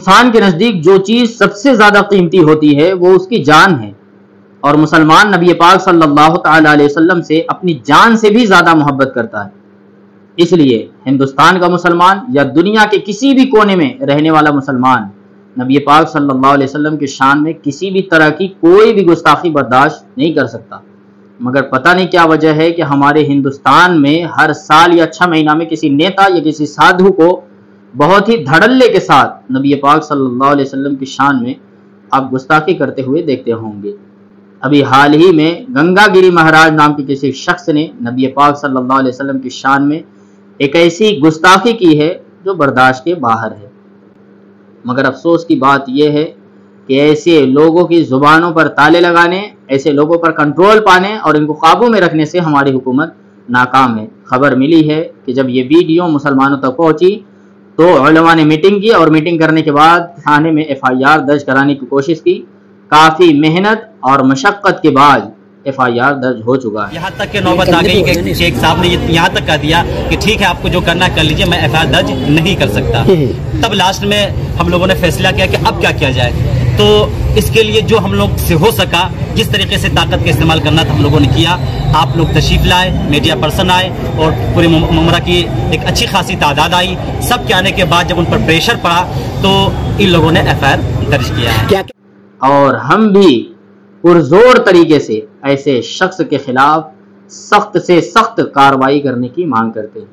انسان کے نزدیک جو چیز سب سے زیادہ قیمتی ہوتی ہے وہ اس کی جان ہے، اور مسلمان نبی پاک صلی اللہ تعالی علیہ وسلم سے اپنی جان سے بھی زیادہ محبت کرتا ہے۔ اس لیے ہندوستان کا مسلمان یا دنیا کے کسی بھی کونے میں رہنے والا مسلمان نبی پاک صلی اللہ علیہ وسلم کی شان میں کسی بھی طرح کی کوئی بھی گستاخی برداشت نہیں کر سکتا، مگر پتہ نہیں کیا وجہ ہے کہ ہمارے ہندوستان میں ہر سال یا 6 مہینہ میں کسی نیتا یا کسی سادھو کو بہت ہی دھڑلے کے ساتھ نبی پاک صلی اللہ علیہ وسلم کی شان میں آپ گستاخی کرتے ہوئے دیکھتے ہوں گے۔ ابھی حال ہی میں گنگا گری مہاراج نام کے کسی شخص نے نبی پاک صلی اللہ علیہ وسلم کی شان میں ایک ایسی گستاخی کی ہے جو برداشت کے باہر ہے، مگر افسوس کی بات یہ ہے کہ ایسے لوگوں کی زبانوں پر تالے لگانے، ایسے لوگوں پر کنٹرول پانے اور ان کو قابو میں رکھنے سے ہماری حکومت ناکام ہے۔ خبر ملی ہے کہ جب یہ ویڈیو مسلمانوں تک پہنچی تو علماء نے میٹنگ کی، اور میٹنگ کرنے کے بعد تھانے میں FIR درج کرانے کی کوشش کی۔ کافی محنت اور مشقت کے بعد FIR درج ہو چکا ہے۔ یہاں تک کہ نوبت آ گئی کہ شیخ صاحب نے یہاں تک کہہ دیا کہ ٹھیک ہے آپ کو جو کرنا ہے کر لیجئے، میں FIR درج نہیں کر سکتا۔ تب لاسٹ میں ہم لوگوں نے فیصلہ کیا کہ اب کیا کیا جائے، تو اس کے لیے جو ہم لوگ سے ہو سکا، جس طریقے سے طاقت کا استعمال کرنا تھا ہم لوگوں نے کیا۔ آپ لوگ تشریف لائے، میڈیا پرسن آئے، اور پورے ممبرا کی ایک اچھی خاصی تعداد آئی۔ سب کے آنے کے بعد جب ان پر پریشر پڑا تو ان لوگوں نے FIR درج کیا ہے۔ اور ہم بھی پرزور طریقے سے ایسے شخص کے خلاف سخت سے سخت کارروائی کرنے کی مانگ کرتے ہیں۔